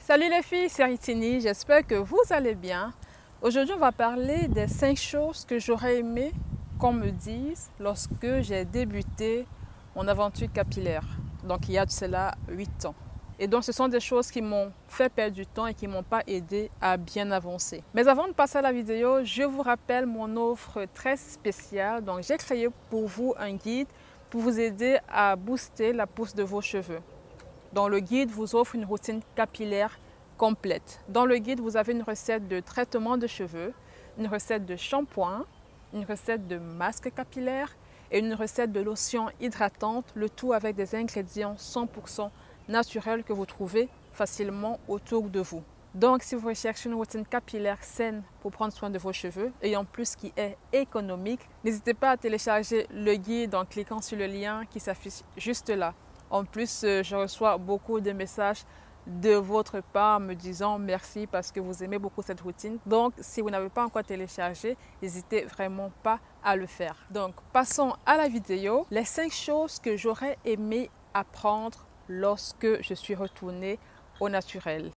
Salut les filles, c'est Ritini, j'espère que vous allez bien. Aujourd'hui, on va parler des 5 choses que j'aurais aimé qu'on me dise lorsque j'ai débuté mon aventure capillaire. Donc il y a de cela 8 ans. Et donc ce sont des choses qui m'ont fait perdre du temps et qui ne m'ont pas aidé à bien avancer. Mais avant de passer à la vidéo, je vous rappelle mon offre très spéciale. Donc j'ai créé pour vous un guide pour vous aider à booster la pousse de vos cheveux. Dans le guide, vous offre une routine capillaire complète. Dans le guide, vous avez une recette de traitement de cheveux, une recette de shampoing, une recette de masque capillaire et une recette de lotion hydratante, le tout avec des ingrédients 100% naturels que vous trouvez facilement autour de vous. Donc, si vous recherchez une routine capillaire saine pour prendre soin de vos cheveux et en plus qui est économique, n'hésitez pas à télécharger le guide en cliquant sur le lien qui s'affiche juste là. En plus, je reçois beaucoup de messages de votre part me disant merci parce que vous aimez beaucoup cette routine. Donc, si vous n'avez pas encore téléchargé, n'hésitez vraiment pas à le faire. Donc, passons à la vidéo. Les 5 choses que j'aurais aimé apprendre lorsque je suis retournée au naturel.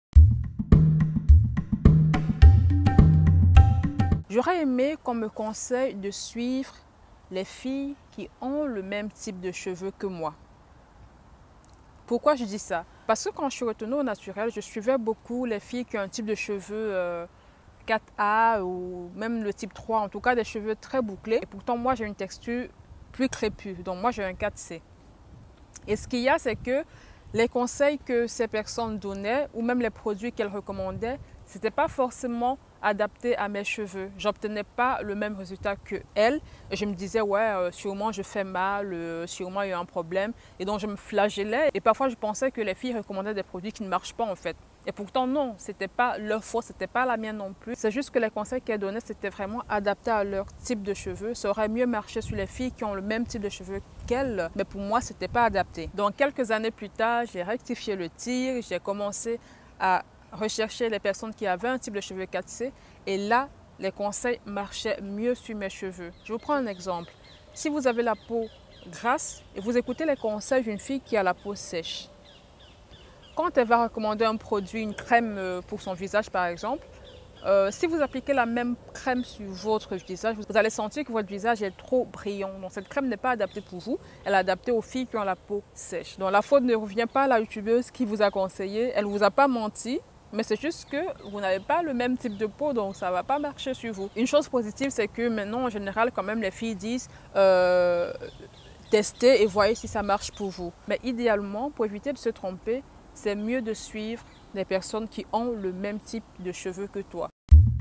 J'aurais aimé qu'on me conseille de suivre les filles qui ont le même type de cheveux que moi. Pourquoi je dis ça? Parce que quand je suis retournée au naturel, je suivais beaucoup les filles qui ont un type de cheveux 4A ou même le type 3, en tout cas des cheveux très bouclés. Et pourtant, moi, j'ai une texture plus crépue, donc moi, j'ai un 4C. Et ce qu'il y a, c'est que les conseils que ces personnes donnaient ou même les produits qu'elles recommandaient, ce n'était pas forcément adapté à mes cheveux. J'obtenais pas le même résultat que elles. Et je me disais, ouais, sûrement je fais mal, sûrement il y a un problème. Et donc je me flagellais. Et parfois je pensais que les filles recommandaient des produits qui ne marchent pas en fait. Et pourtant non, c'était pas leur faute, c'était pas la mienne non plus. C'est juste que les conseils qu'elles donnaient, c'était vraiment adapté à leur type de cheveux. Ça aurait mieux marché sur les filles qui ont le même type de cheveux qu'elles, mais pour moi, c'était pas adapté. Donc quelques années plus tard, j'ai rectifié le tir, j'ai commencé à rechercher les personnes qui avaient un type de cheveux 4C et là, les conseils marchaient mieux sur mes cheveux. Je vous prends un exemple. Si vous avez la peau grasse et vous écoutez les conseils d'une fille qui a la peau sèche, quand elle va recommander un produit, une crème pour son visage par exemple, si vous appliquez la même crème sur votre visage, vous allez sentir que votre visage est trop brillant. Donc cette crème n'est pas adaptée pour vous, elle est adaptée aux filles qui ont la peau sèche. Donc la faute ne revient pas à la youtubeuse qui vous a conseillé, elle ne vous a pas menti. Mais c'est juste que vous n'avez pas le même type de peau, donc ça ne va pas marcher sur vous. Une chose positive, c'est que maintenant, en général, quand même, les filles disent testez et voyez si ça marche pour vous. Mais idéalement, pour éviter de se tromper, c'est mieux de suivre des personnes qui ont le même type de cheveux que toi.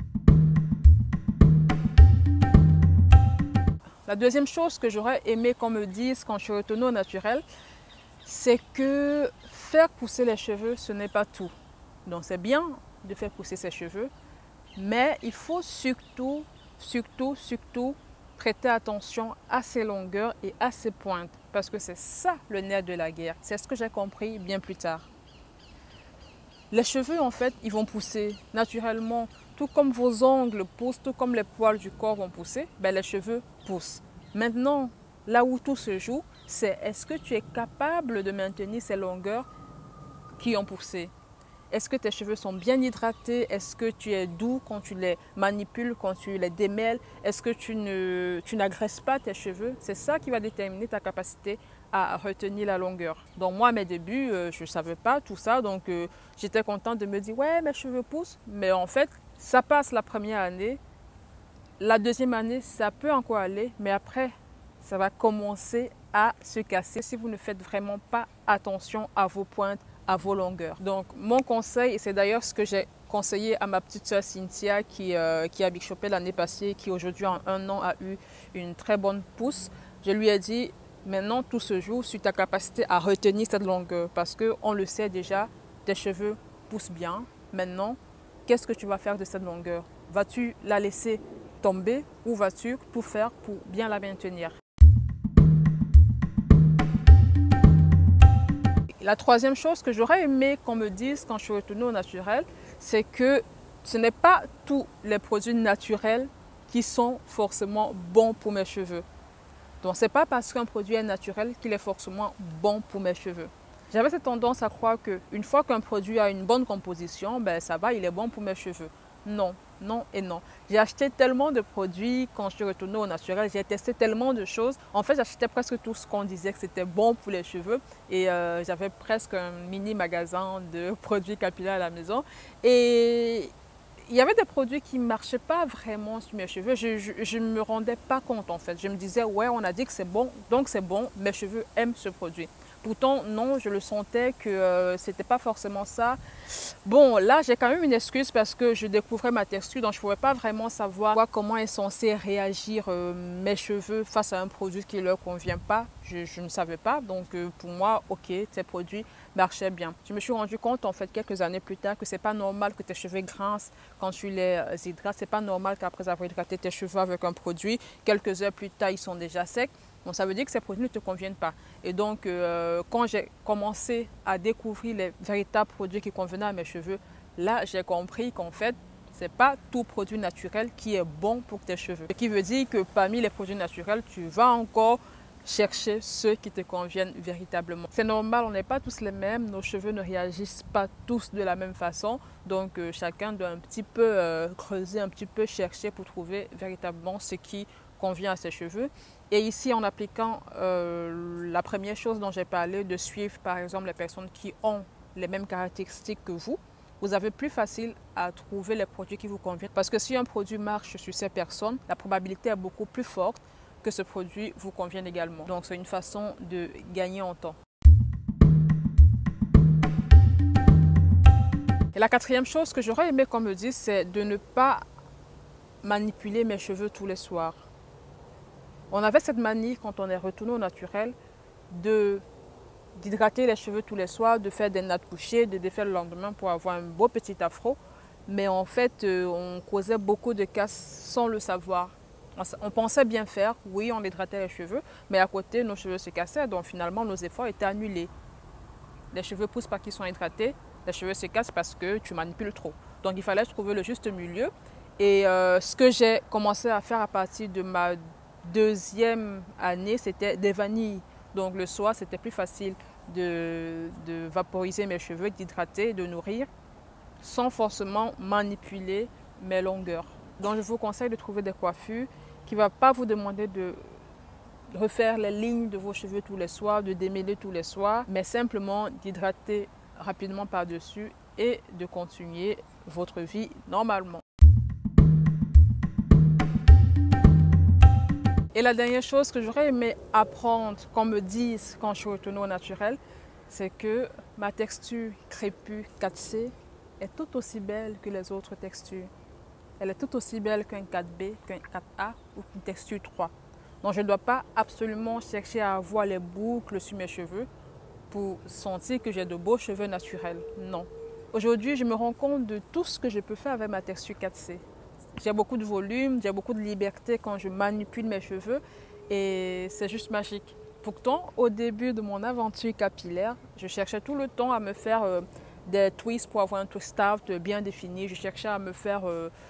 La deuxième chose que j'aurais aimé qu'on me dise quand je suis retournée au naturel, c'est que faire pousser les cheveux, ce n'est pas tout. Donc c'est bien de faire pousser ses cheveux, mais il faut surtout prêter attention à ses longueurs et à ses pointes, parce que c'est ça le nerf de la guerre. C'est ce que j'ai compris bien plus tard. Les cheveux, en fait, ils vont pousser naturellement, tout comme vos ongles poussent, tout comme les poils du corps vont pousser, ben les cheveux poussent. Maintenant, là où tout se joue, c'est est-ce que tu es capable de maintenir ces longueurs qui ont poussé? Est-ce que tes cheveux sont bien hydratés? Est-ce que tu es doux quand tu les manipules, quand tu les démêles? Est-ce que tu n'agresses pas tes cheveux? C'est ça qui va déterminer ta capacité à retenir la longueur. Donc moi, à mes débuts, je ne savais pas tout ça. Donc j'étais contente de me dire, ouais, mes cheveux poussent. Mais en fait, ça passe la première année. La deuxième année, ça peut encore aller. Mais après, ça va commencer à se casser si vous ne faites vraiment pas attention à vos pointes, à vos longueurs. Donc mon conseil, et c'est d'ailleurs ce que j'ai conseillé à ma petite soeur Cynthia qui a Big Shopé l'année passée, qui aujourd'hui en 1 an a eu une très bonne pousse, je lui ai dit maintenant tout se joue sur ta capacité à retenir cette longueur parce qu'on le sait déjà, tes cheveux poussent bien. Maintenant, qu'est-ce que tu vas faire de cette longueur? Vas-tu la laisser tomber ou vas-tu tout faire pour bien la maintenir? La troisième chose que j'aurais aimé qu'on me dise quand je suis retournée au naturel, c'est que ce n'est pas tous les produits naturels qui sont forcément bons pour mes cheveux. Donc, ce n'est pas parce qu'un produit est naturel qu'il est forcément bon pour mes cheveux. J'avais cette tendance à croire qu'une fois qu'un produit a une bonne composition, ben ça va, il est bon pour mes cheveux. Non, non et non. J'ai acheté tellement de produits quand je suis retournée au naturel, j'ai testé tellement de choses. En fait, j'achetais presque tout ce qu'on disait que c'était bon pour les cheveux et j'avais presque un mini magasin de produits capillaires à la maison. Et il y avait des produits qui ne marchaient pas vraiment sur mes cheveux. Je ne me rendais pas compte en fait. Je me disais, ouais, on a dit que c'est bon, donc c'est bon, mes cheveux aiment ce produit. Pourtant, non, je le sentais que ce n'était pas forcément ça. Bon, là, j'ai quand même une excuse parce que je découvrais ma texture, donc je ne pouvais pas vraiment savoir comment est censé réagir mes cheveux face à un produit qui ne leur convient pas. Je ne savais pas, donc pour moi, ok, ces produits marchaient bien. Je me suis rendu compte, en fait, quelques années plus tard, que ce n'est pas normal que tes cheveux grincent quand tu les hydrates. Ce n'est pas normal qu'après avoir hydraté tes cheveux avec un produit, quelques heures plus tard, ils sont déjà secs. Donc, ça veut dire que ces produits ne te conviennent pas. Et donc, quand j'ai commencé à découvrir les véritables produits qui convenaient à mes cheveux, là, j'ai compris qu'en fait, ce n'est pas tout produit naturel qui est bon pour tes cheveux. Ce qui veut dire que parmi les produits naturels, tu vas encore chercher ceux qui te conviennent véritablement. C'est normal, on n'est pas tous les mêmes, nos cheveux ne réagissent pas tous de la même façon. Donc, chacun doit un petit peu creuser, un petit peu chercher pour trouver véritablement ce qui convient à ses cheveux. Et ici, en appliquant la première chose dont j'ai parlé, de suivre par exemple les personnes qui ont les mêmes caractéristiques que vous avez plus facile à trouver les produits qui vous conviennent. Parce que si un produit marche sur ces personnes, la probabilité est beaucoup plus forte que ce produit vous convienne également. Donc c'est une façon de gagner en temps. Et la quatrième chose que j'aurais aimé qu'on me dise, c'est de ne pas manipuler mes cheveux tous les soirs. On avait cette manie, quand on est retourné au naturel, d'hydrater les cheveux tous les soirs, de faire des nattes couchées, de défaire le lendemain pour avoir un beau petit afro. Mais en fait, on causait beaucoup de casse sans le savoir. On pensait bien faire, oui, on hydratait les cheveux, mais à côté, nos cheveux se cassaient, donc finalement, nos efforts étaient annulés. Les cheveux poussent parce qu'ils sont hydratés, les cheveux se cassent parce que tu manipules trop. Donc il fallait trouver le juste milieu. Et ce que j'ai commencé à faire à partir de ma deuxième année, c'était des vanilles. Donc le soir, c'était plus facile de vaporiser mes cheveux, d'hydrater, de nourrir, sans forcément manipuler mes longueurs. Donc je vous conseille de trouver des coiffures qui ne vont pas vous demander de refaire les lignes de vos cheveux tous les soirs, de démêler tous les soirs, mais simplement d'hydrater rapidement par-dessus et de continuer votre vie normalement. Et la dernière chose que j'aurais aimé apprendre, qu'on me dise quand je suis retournée au naturel, c'est que ma texture crépue 4C est tout aussi belle que les autres textures. Elle est tout aussi belle qu'un 4B, qu'un 4A ou qu'une texture 3. Donc je ne dois pas absolument chercher à avoir les boucles sur mes cheveux pour sentir que j'ai de beaux cheveux naturels. Non. Aujourd'hui, je me rends compte de tout ce que je peux faire avec ma texture 4C. J'ai beaucoup de volume, j'ai beaucoup de liberté quand je manipule mes cheveux et c'est juste magique. Pourtant, au début de mon aventure capillaire, je cherchais tout le temps à me faire des twists pour avoir un twist out bien défini. Je cherchais à me faire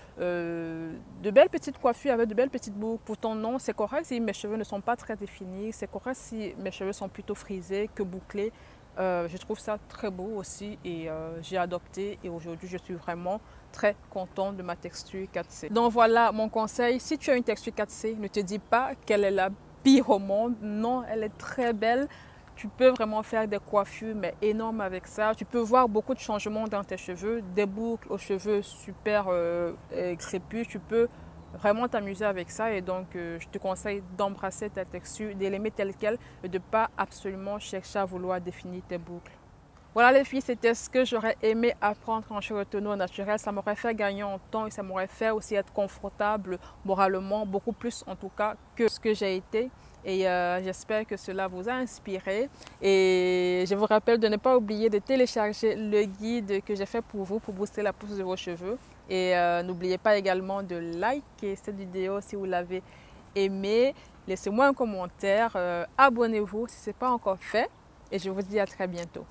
de belles petites coiffures avec de belles petites boucles. Pourtant, non, c'est correct si mes cheveux ne sont pas très définis. C'est correct si mes cheveux sont plutôt frisés que bouclés. Je trouve ça très beau aussi et j'ai adopté et aujourd'hui je suis vraiment très contente de ma texture 4C. Donc voilà mon conseil, si tu as une texture 4C, ne te dis pas qu'elle est la pire au monde. Non, elle est très belle. Tu peux vraiment faire des coiffures mais énormes avec ça. Tu peux voir beaucoup de changements dans tes cheveux, des boucles aux cheveux super crépus. Tu peux vraiment t'amuser avec ça et donc je te conseille d'embrasser ta texture, de l'aimer telle qu'elle et de ne pas absolument chercher à vouloir définir tes boucles. Voilà les filles, c'était ce que j'aurais aimé apprendre quand je suis retournée au naturel. Ça m'aurait fait gagner en temps et ça m'aurait fait aussi être confortable moralement, beaucoup plus en tout cas que ce que j'ai été. Et j'espère que cela vous a inspiré. Et je vous rappelle de ne pas oublier de télécharger le guide que j'ai fait pour vous pour booster la pousse de vos cheveux. Et n'oubliez pas également de liker cette vidéo si vous l'avez aimée. Laissez-moi un commentaire, abonnez-vous si ce n'est pas encore fait. Et je vous dis à très bientôt.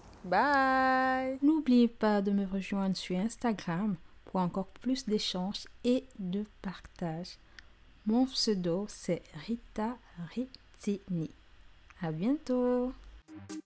Bye! N'oubliez pas de me rejoindre sur Instagram pour encore plus d'échanges et de partage. Mon pseudo, c'est Rita Ritini. À bientôt!